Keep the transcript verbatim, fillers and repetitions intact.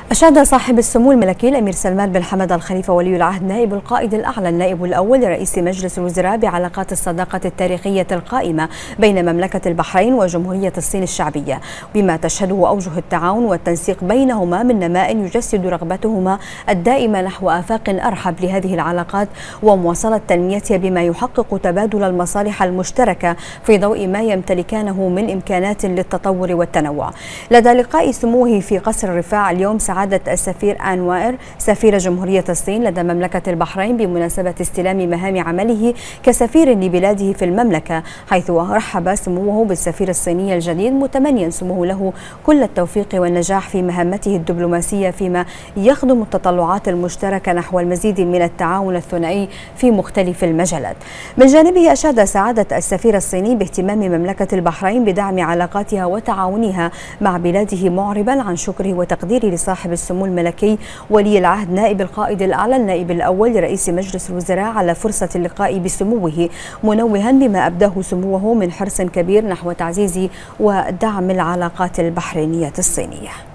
أشاد صاحب السمو الملكي الأمير سلمان بن حمد الخليفة ولي العهد نائب القائد الأعلى النائب الأول لرئيس مجلس الوزراء بعلاقات الصداقة التاريخية القائمة بين مملكة البحرين وجمهورية الصين الشعبية، بما تشهده أوجه التعاون والتنسيق بينهما من نماء يجسد رغبتهما الدائمة نحو آفاق أرحب لهذه العلاقات ومواصلة تنميتها بما يحقق تبادل المصالح المشتركة في ضوء ما يمتلكانه من إمكانات للتطور والتنوع. لدى لقاء سموه في قصر الرفاع اليوم سعادة السفير آن وائر سفير جمهورية الصين لدى مملكة البحرين بمناسبة استلام مهام عمله كسفير لبلاده في المملكة، حيث رحب سموه بالسفير الصيني الجديد متمنيا سموه له كل التوفيق والنجاح في مهمته الدبلوماسية فيما يخدم التطلعات المشتركة نحو المزيد من التعاون الثنائي في مختلف المجالات. من جانبه أشاد سعادة السفير الصيني باهتمام مملكة البحرين بدعم علاقاتها وتعاونها مع بلاده، معربا عن شكره وتقديره لصاحب السمو الملكي ولي العهد نائب القائد الأعلى النائب الأول لرئيس مجلس الوزراء على فرصة اللقاء بسموه، منوها بما أبداه سموه من حرص كبير نحو تعزيز ودعم العلاقات البحرينية الصينية.